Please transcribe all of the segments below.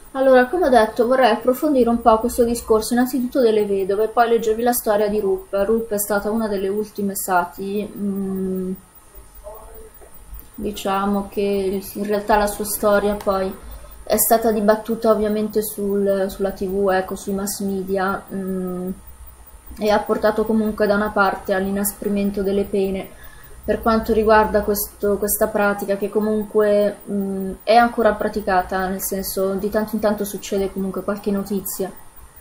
Allora, come ho detto, vorrei approfondire un po' questo discorso innanzitutto delle vedove, poi leggervi la storia di Rup. Rup è stata una delle ultime sati, diciamo che in realtà la sua storia poi è stata dibattuta ovviamente sulla TV, ecco, sui mass media, e ha portato comunque da una parte all'inasprimento delle pene per quanto riguarda questa pratica che comunque è ancora praticata, nel senso di tanto in tanto succede comunque qualche notizia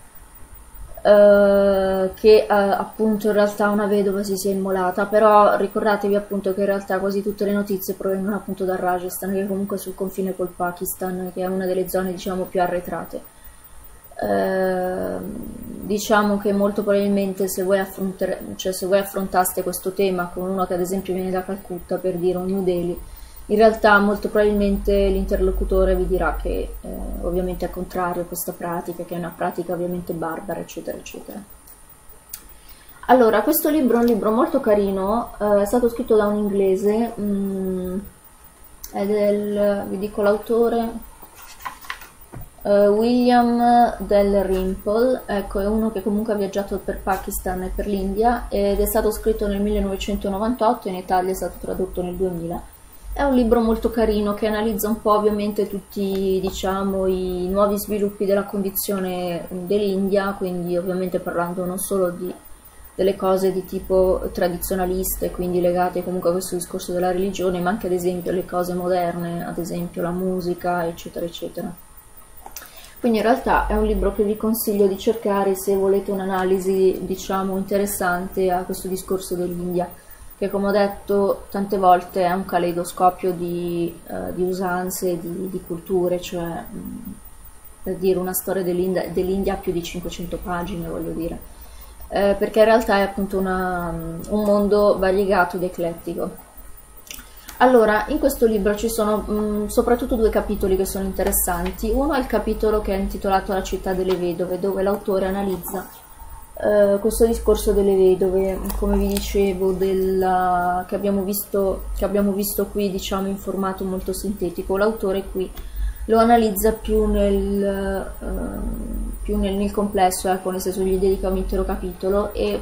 che appunto in realtà una vedova si sia immolata, però ricordatevi appunto che in realtà quasi tutte le notizie provengono appunto dal Rajasthan, che è comunque sul confine col Pakistan, che è una delle zone diciamo più arretrate. Diciamo che molto probabilmente cioè se voi affrontaste questo tema con uno che ad esempio viene da Calcutta, per dire, un New Delhi, in realtà molto probabilmente l'interlocutore vi dirà che ovviamente è contrario a questa pratica, che è una pratica ovviamente barbara, eccetera, eccetera. Allora, questo libro è un libro molto carino, è stato scritto da un inglese, vi dico l'autore, William Dalrymple, ecco, è uno che comunque ha viaggiato per Pakistan e per l'India ed è stato scritto nel 1998, in Italia è stato tradotto nel 2000. È un libro molto carino che analizza un po' ovviamente tutti, diciamo, i nuovi sviluppi della condizione dell'India, quindi ovviamente parlando non solo delle cose di tipo tradizionaliste, quindi legate comunque a questo discorso della religione, ma anche ad esempio le cose moderne, ad esempio la musica, eccetera, eccetera. Quindi in realtà è un libro che vi consiglio di cercare se volete un'analisi, diciamo, interessante a questo discorso dell'India, che come ho detto tante volte è un caleidoscopio di usanze, di culture, cioè per dire una storia dell'India ha più di 500 pagine, voglio dire, perché in realtà è appunto un mondo variegato ed eclettico. Allora, in questo libro ci sono soprattutto due capitoli che sono interessanti. Uno è il capitolo che è intitolato La città delle vedove, dove l'autore analizza questo discorso delle vedove, come vi dicevo, che abbiamo visto qui, diciamo, in formato molto sintetico. L'autore qui lo analizza nel complesso, ecco, nel senso gli dedica un intero capitolo e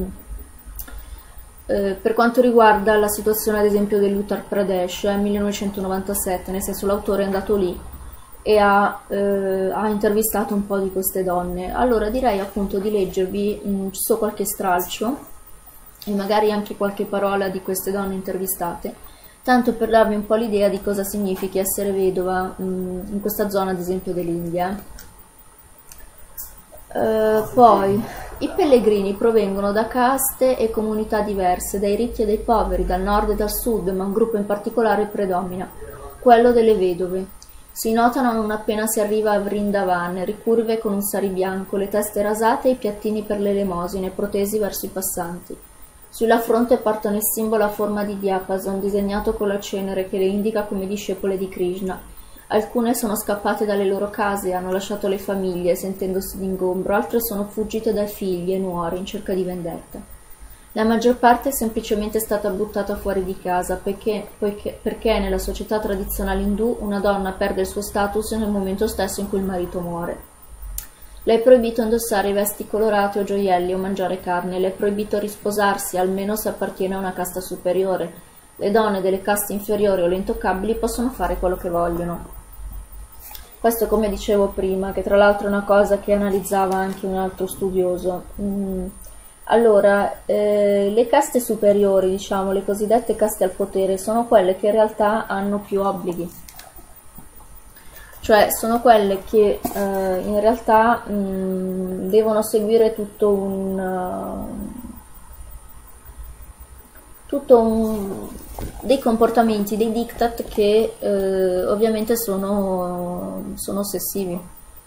per quanto riguarda la situazione ad esempio dell'Uttar Pradesh 1997, nel senso l'autore è andato lì e ha intervistato un po' di queste donne. Allora direi appunto di leggervi giusto qualche stralcio e magari anche qualche parola di queste donne intervistate, tanto per darvi un po' l'idea di cosa significhi essere vedova in questa zona ad esempio dell'India. Poi i pellegrini provengono da caste e comunità diverse, dai ricchi e dai poveri, dal nord e dal sud, ma un gruppo in particolare predomina, quello delle vedove. Si notano non appena si arriva a Vrindavan, ricurve con un sari bianco, le teste rasate e i piattini per le elemosine protesi verso i passanti. Sulla fronte portano il simbolo a forma di diapason disegnato con la cenere che le indica come discepole di Krishna. Alcune sono scappate dalle loro case e hanno lasciato le famiglie sentendosi d'ingombro, altre sono fuggite dai figli e nuori in cerca di vendetta. La maggior parte è semplicemente stata buttata fuori di casa perché nella società tradizionale indù una donna perde il suo status nel momento stesso in cui il marito muore. Le è proibito indossare vesti colorate o gioielli o mangiare carne, le è proibito risposarsi, almeno se appartiene a una casta superiore. Le donne delle caste inferiori o le intoccabili possono fare quello che vogliono. Questo, come dicevo prima, che tra l'altro è una cosa che analizzava anche un altro studioso. Allora, le caste superiori, diciamo, le cosiddette caste al potere, sono quelle che in realtà hanno più obblighi. Cioè, sono quelle che in realtà devono seguire dei comportamenti, dei diktat che ovviamente sono ossessivi,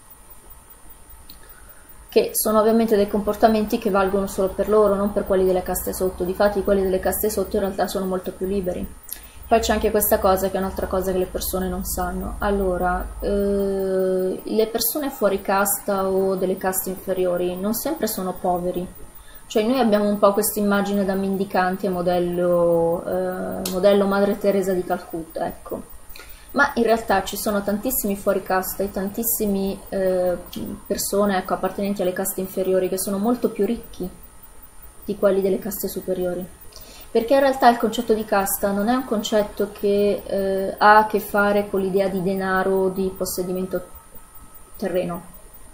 che sono ovviamente dei comportamenti che valgono solo per loro, non per quelli delle caste sotto. Difatti quelli delle caste sotto in realtà sono molto più liberi. Poi c'è anche questa cosa che è un'altra cosa che le persone non sanno. Allora, le persone fuori casta o delle caste inferiori non sempre sono poveri. Cioè noi abbiamo un po' questa immagine da mendicante modello Madre Teresa di Calcutta, ecco. Ma in realtà ci sono tantissimi fuoricasta e tantissimi persone, ecco, appartenenti alle caste inferiori che sono molto più ricchi di quelli delle caste superiori. Perché in realtà il concetto di casta non è un concetto che ha a che fare con l'idea di denaro o di possedimento terreno.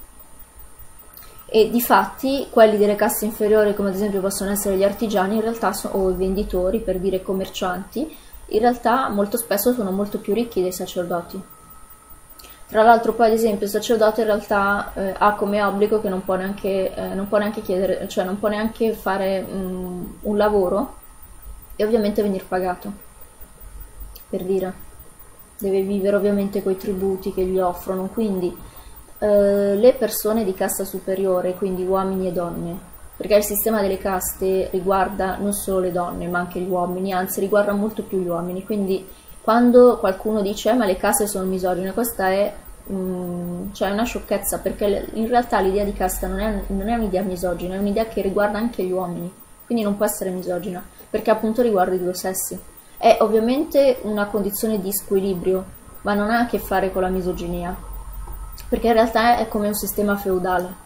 E difatti quelli delle caste inferiori, come ad esempio possono essere gli artigiani, in realtà o i venditori, per dire commercianti, in realtà molto spesso sono molto più ricchi dei sacerdoti. Tra l'altro poi ad esempio il sacerdote in realtà ha come obbligo che non può neanche chiedere, cioè non può neanche fare un lavoro e ovviamente venire pagato, per dire. Deve vivere ovviamente coi tributi che gli offrono, quindi le persone di casta superiore, quindi uomini e donne, perché il sistema delle caste riguarda non solo le donne ma anche gli uomini, anzi riguarda molto più gli uomini, quindi quando qualcuno dice ma le caste sono misogine, questa è cioè una sciocchezza, perché in realtà l'idea di casta non è un'idea misogina, è un'idea che riguarda anche gli uomini, quindi non può essere misogina, perché appunto riguarda i due sessi. È ovviamente una condizione di squilibrio, ma non ha a che fare con la misoginia, perché in realtà è come un sistema feudale.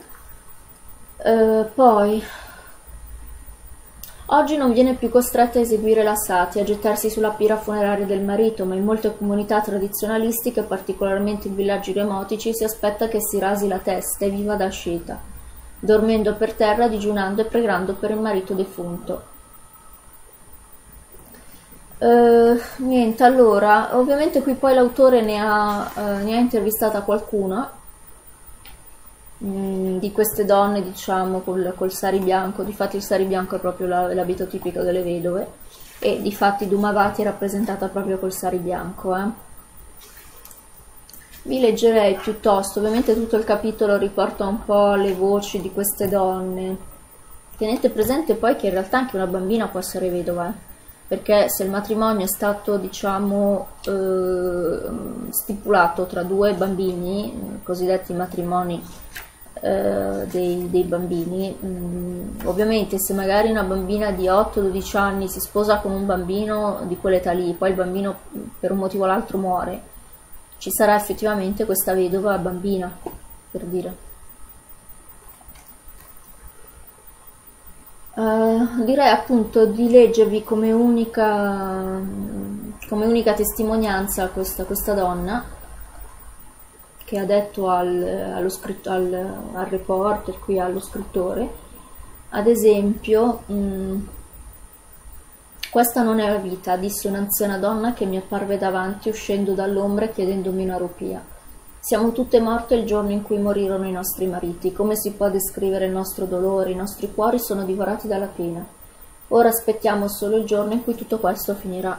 Poi oggi non viene più costretta a eseguire la sati, a gettarsi sulla pira funeraria del marito, ma in molte comunità tradizionalistiche, particolarmente in villaggi remotici, si aspetta che si rasi la testa e viva da asceta, dormendo per terra, digiunando e pregando per il marito defunto. Niente, allora, ovviamente qui poi l'autore ne ha intervistata qualcuna di queste donne, diciamo, col sari bianco. Difatti il sari bianco è proprio l'abito tipico delle vedove, e difatti Dumavati è rappresentata proprio col sari bianco. Vi leggerei piuttosto, ovviamente tutto il capitolo riporta un po' le voci di queste donne. Tenete presente poi che in realtà anche una bambina può essere vedova, perché se il matrimonio è stato, diciamo, stipulato tra due bambini, cosiddetti matrimoni dei bambini, ovviamente se magari una bambina di 8-12 anni si sposa con un bambino di quell'età lì, poi il bambino per un motivo o l'altro muore, ci sarà effettivamente questa vedova bambina, per dire. Direi appunto di leggervi come unica testimonianza questa donna che ha detto al reporter, qui allo scrittore, ad esempio, questa non è la vita, disse un'anziana donna che mi apparve davanti uscendo dall'ombra e chiedendomi una rupia. Siamo tutte morte il giorno in cui morirono i nostri mariti. Come si può descrivere il nostro dolore? I nostri cuori sono divorati dalla pena. Ora aspettiamo solo il giorno in cui tutto questo finirà.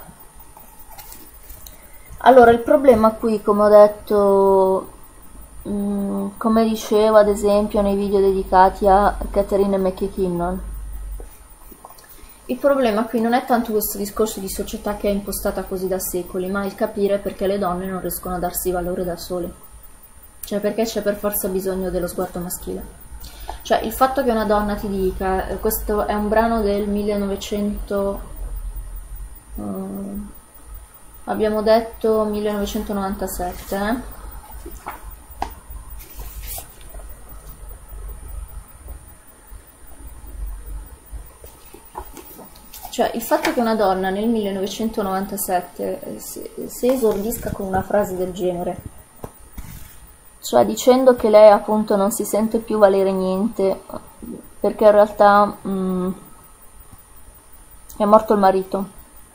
Allora, il problema qui, come ho detto, come dicevo ad esempio nei video dedicati a Catherine McKinnon, il problema qui non è tanto questo discorso di società che è impostata così da secoli, ma il capire perché le donne non riescono a darsi valore da sole. Cioè perché c'è per forza bisogno dello sguardo maschile. Cioè il fatto che una donna ti dica, questo è un brano del 1900, abbiamo detto 1997, Cioè il fatto che una donna nel 1997 si esordisca con una frase del genere, cioè dicendo che lei appunto non si sente più valere niente perché in realtà è morto il marito.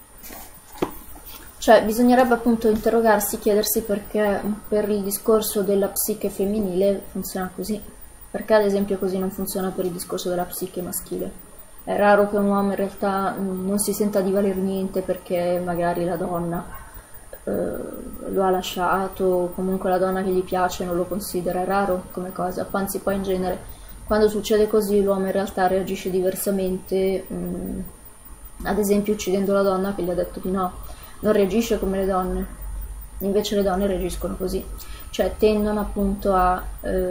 Cioè bisognerebbe appunto interrogarsi, chiedersi perché per il discorso della psiche femminile funziona così, perché ad esempio così non funziona per il discorso della psiche maschile. È raro che un uomo in realtà non si senta di valer niente perché magari la donna lo ha lasciato, comunque la donna che gli piace non lo considera, è raro come cosa, anzi poi in genere quando succede così l'uomo in realtà reagisce diversamente, ad esempio uccidendo la donna che gli ha detto di no, non reagisce come le donne, invece le donne reagiscono così, cioè tendono appunto a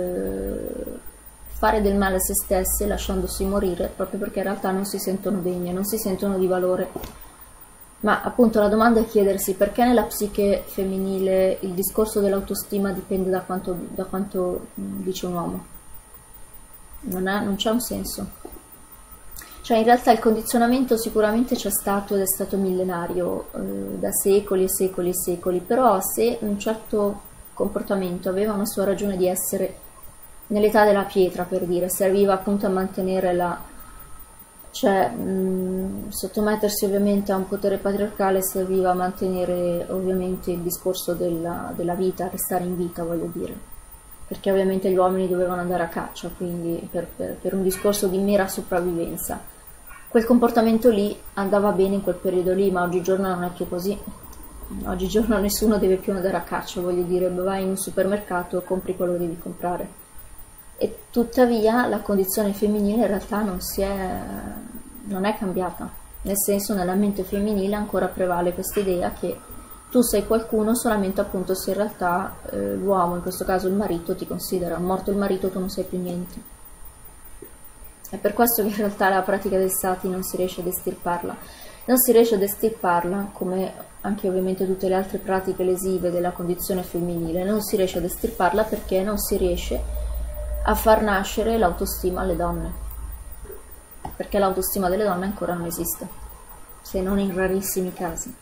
fare del male a se stesse lasciandosi morire proprio perché in realtà non si sentono degne, non si sentono di valore. Ma appunto la domanda è chiedersi perché nella psiche femminile il discorso dell'autostima dipende da quanto dice un uomo. Non c'è un senso. Cioè in realtà il condizionamento sicuramente c'è stato ed è stato millenario, da secoli e secoli e secoli, però se un certo comportamento aveva una sua ragione di essere nell'età della pietra, per dire, serviva appunto a mantenere cioè sottomettersi ovviamente a un potere patriarcale serviva a mantenere ovviamente il discorso della vita, restare in vita, voglio dire, perché ovviamente gli uomini dovevano andare a caccia, quindi per un discorso di mera sopravvivenza. Quel comportamento lì andava bene in quel periodo lì, ma oggigiorno non è più così. Oggigiorno nessuno deve più andare a caccia, voglio dire, vai in un supermercato e compri quello che devi comprare. E tuttavia la condizione femminile in realtà non è cambiata, nel senso nella mente femminile ancora prevale questa idea che tu sei qualcuno solamente appunto se in realtà l'uomo, in questo caso il marito, ti considera. Morto il marito tu non sei più niente. È per questo che in realtà la pratica del sati non si riesce ad estirparla. Non si riesce ad estirparla, come anche ovviamente tutte le altre pratiche lesive della condizione femminile, non si riesce ad estirparla perché non si riesce a far nascere l'autostima alle donne, perché l'autostima delle donne ancora non esiste, se non in rarissimi casi.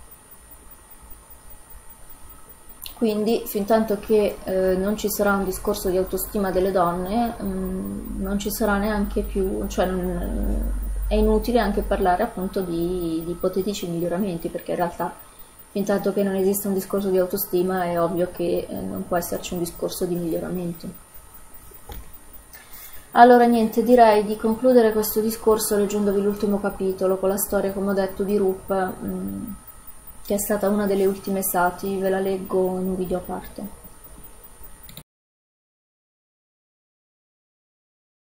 Quindi fin tanto che non ci sarà un discorso di autostima delle donne, non ci sarà neanche più, cioè è inutile anche parlare appunto di ipotetici miglioramenti, perché in realtà fin tanto che non esiste un discorso di autostima è ovvio che non può esserci un discorso di miglioramento. Allora niente, direi di concludere questo discorso leggendovi l'ultimo capitolo con la storia, come ho detto, di Rup, che è stata una delle ultime sati. Ve la leggo in un video a parte.